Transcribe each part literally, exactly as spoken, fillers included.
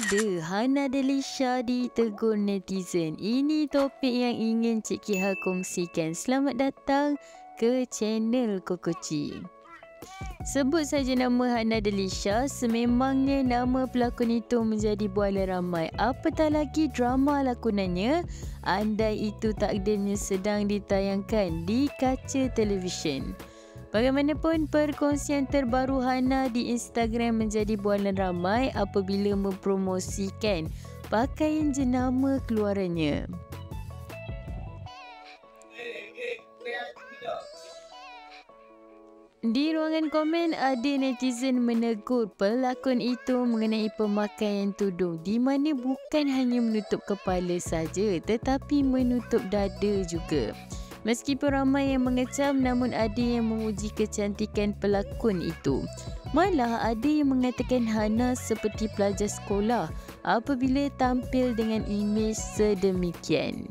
ada Hana Delisha ditegur netizen. Ini topik yang ingin Cik Kiha kongsikan. Selamat datang ke channel Kokoci. Sebut saja nama Hana Delisha, sememangnya nama pelakon itu menjadi bualan ramai. Apatah lagi drama lakonannya, andai itu takdirnya sedang ditayangkan di kaca televisyen. Bagaimanapun, perkongsian terbaru Hana di Instagram menjadi bualan ramai apabila mempromosikan pakaian jenama keluarannya. Di ruangan komen, ada netizen menegur pelakon itu mengenai pemakaian tudung di mana bukan hanya menutup kepala saja tetapi menutup dada juga. Meskipun ramai yang mengecam, namun ada yang memuji kecantikan pelakon itu. Malah ada yang mengatakan Hana seperti pelajar sekolah apabila tampil dengan imej sedemikian.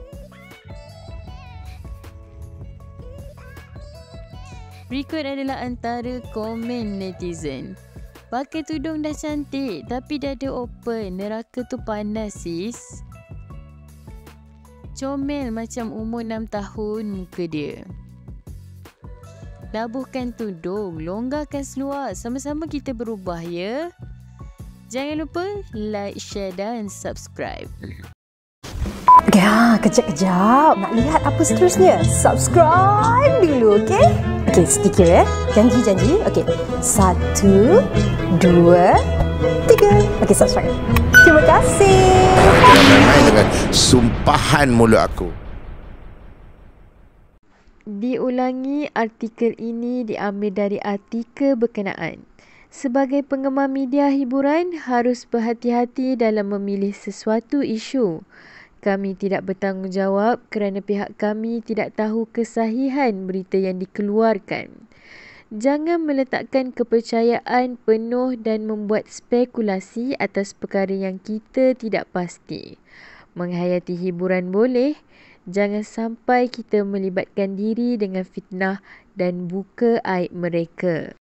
Berikut adalah antara komen netizen. Pakai tudung dah cantik tapi dada open, neraka tu panas sis. Comel macam umur enam tahun muka dia. Labuhkan tudung, longgarkan seluar, sama-sama kita berubah ya. Jangan lupa like, share dan subscribe. Ya, kejap-kejap. Nak lihat apa seterusnya? Subscribe dulu, okey? Okey, sedikit ya. Janji-janji. Okey. Satu, dua, tiga. Okey, subscribe. Terima kasih. Jangan main-main dengan sumpahan mulut aku. Diulangi, artikel ini diambil dari artikel berkenaan. Sebagai penggemar media hiburan, harus berhati-hati dalam memilih sesuatu isu. Kami tidak bertanggungjawab kerana pihak kami tidak tahu kesahihan berita yang dikeluarkan. Jangan meletakkan kepercayaan penuh dan membuat spekulasi atas perkara yang kita tidak pasti. Menghayati hiburan boleh, jangan sampai kita melibatkan diri dengan fitnah dan buka aib mereka.